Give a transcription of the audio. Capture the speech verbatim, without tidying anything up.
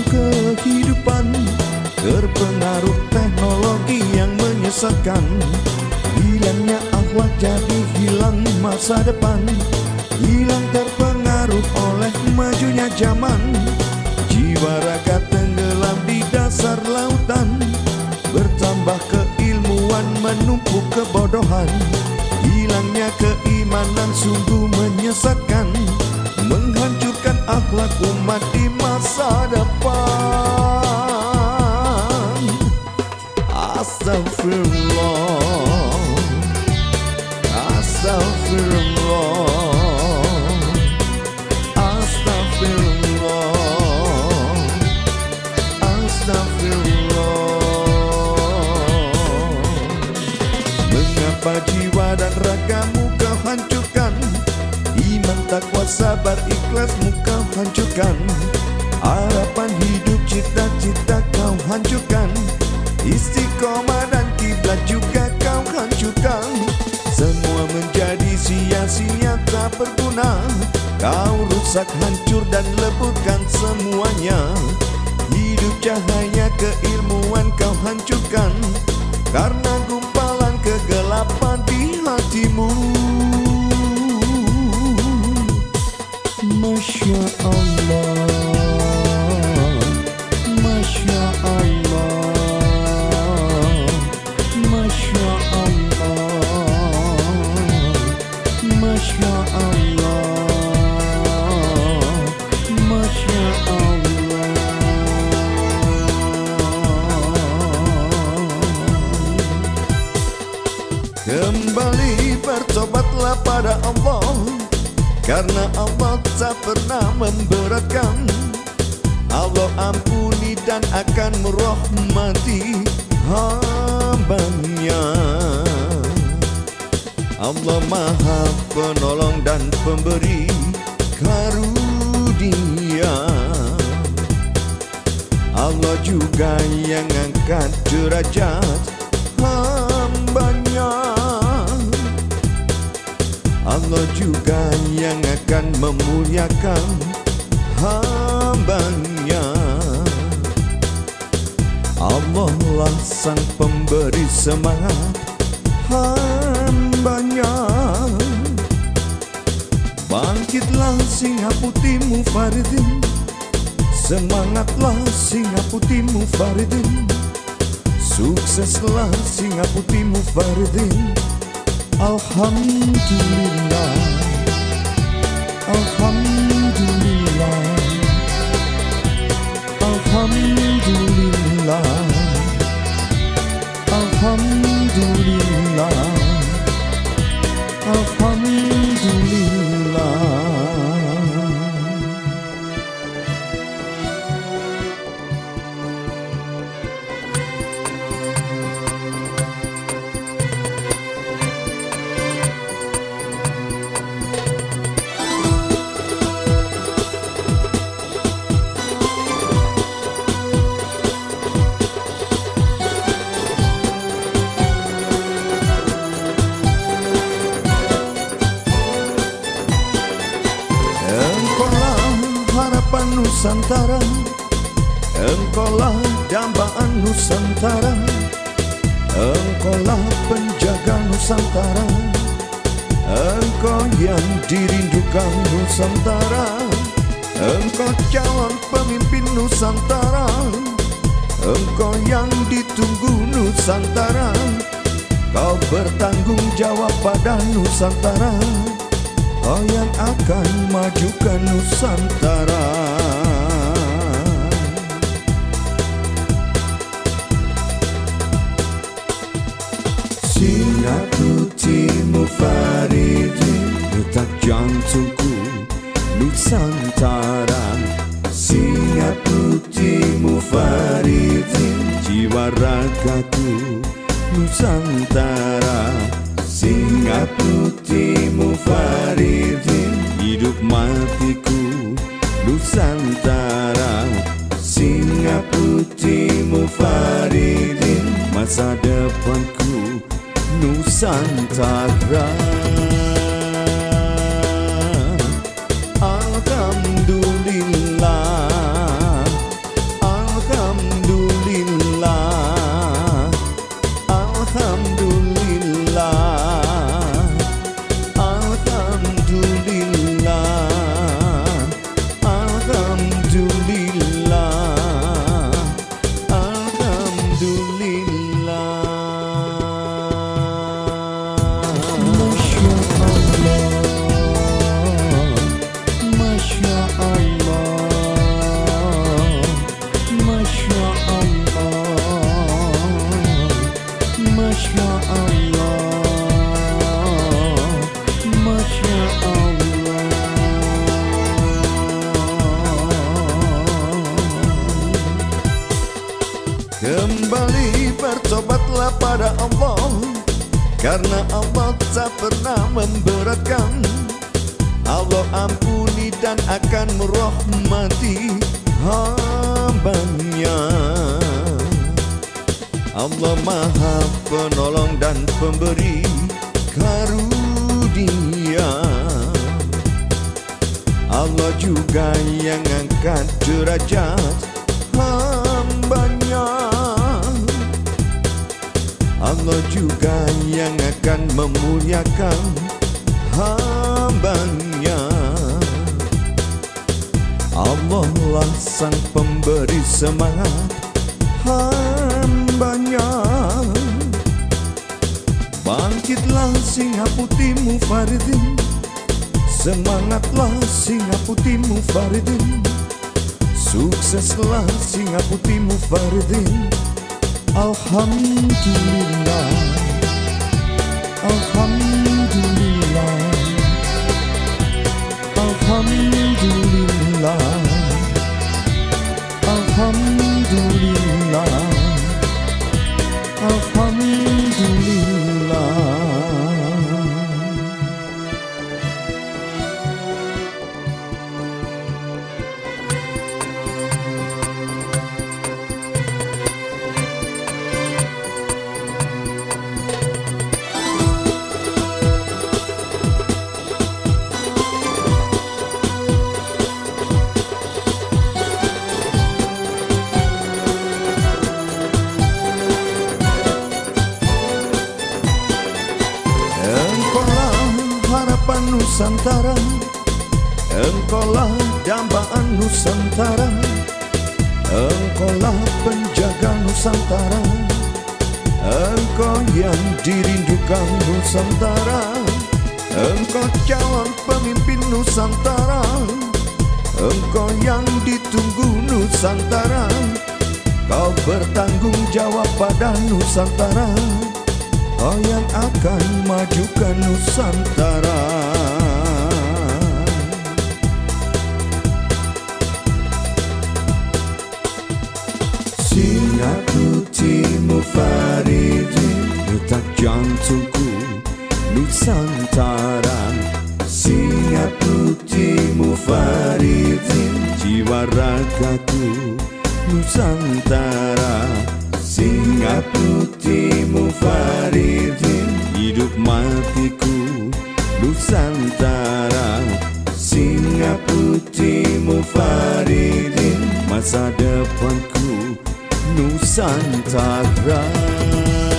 kehidupan terpengaruh teknologi yang menyesatkan. Hilangnya akhlak jadi hilang masa depan, hilang terpengaruh oleh majunya zaman. Jiwa raga tenggelam di dasar lautan, bertambah keilmuan menumpuk kebodohan. Hilangnya keimanan sungguh menyesatkan, menghancurkan akhlak umat di masa depan. Astagfirullah, astagfirullah, astagfirullah, astagfirullah. Mengapa jiwa dan ragamu kau hancurkan? Iman, takwa, sabar, ikhlasmu kau hancurkan. Harapan hidup, cita-cita kau hancurkan. Istiqomah dan kiblat juga kau hancurkan. Semua menjadi sia-sia tak berguna. Kau rusak, hancur dan leburkan semuanya. Hidup cahaya keilmuan kau hancurkan, karena gumpalan kegelapan di hatimu. Masya Allah, Masya Allah, Masya Allah, Masya Allah, Masya Allah. Kembali bertobatlah pada Allah, karena Allah tak pernah memberatkan. Allah ampuni dan akan merahmati hamba-Nya. Allah Maha Penolong dan Pemberi karunia. Allah juga yang angkat derajat hamba-Nya. Allah juga yang akan memuliakan hamba-Nya. Allah lah sang pemberi semangat hamba-Nya. Bangkitlah singa putih Mufaridin, semangatlah singa putih Mufaridin. Sukseslah singa putih Mufaridin. Alhamdulillah, Alhamdulillah, Alhamdulillah, Alhamdulillah, Alhamdulillah. Nusantara, engkaulah dambaan Nusantara, engkaulah penjaga Nusantara, engkau yang dirindukan Nusantara, engkau calon pemimpin Nusantara, engkau yang ditunggu Nusantara, kau bertanggung jawab pada Nusantara, kau yang akan majukan Nusantara. Singa putih Mufaridin, detak jantungku Nusantara. Singa putih Mufaridin, jiwa ragaku Nusantara. Singa putih Mufaridin, hidup matiku Nusantara. Singa putih Mufaridin, masa depanku Nusantara. Alhamdulillah, kepada Allah, karena Allah tak pernah memberatkan. Allah ampuni dan akan merahmati hamba-Nya. Allah Maha Penolong dan Pemberi karunia. Allah juga yang angkat derajat hamba-Nya. Allah juga yang akan memuliakan hamba-Nya. Allah lah sang pemberi semangat hamba-Nya. Bangkitlah singa putih Mufaridin, semangatlah singa putih Mufaridin, sukseslah singa putih Mufaridin. Alhamdulillah, Alhamdulillah, Alhamdulillah, Alhamdulillah, Alhamdulillah. Nusantara, engkaulah dambaan Nusantara, engkaulah penjaga Nusantara, engkau yang dirindukan Nusantara, engkau calon pemimpin Nusantara, engkau yang ditunggu Nusantara, kau bertanggung jawab pada Nusantara, kau yang akan majukan Nusantara. Singa putih Mufaridin, detak jantungku Nusantara. Singa putih Mufaridin, jiwa ragaku Nusantara. Singa putih Mufaridin, hidup matiku Nusantara. Singa putih Mufaridin, masa depanku Nusantara.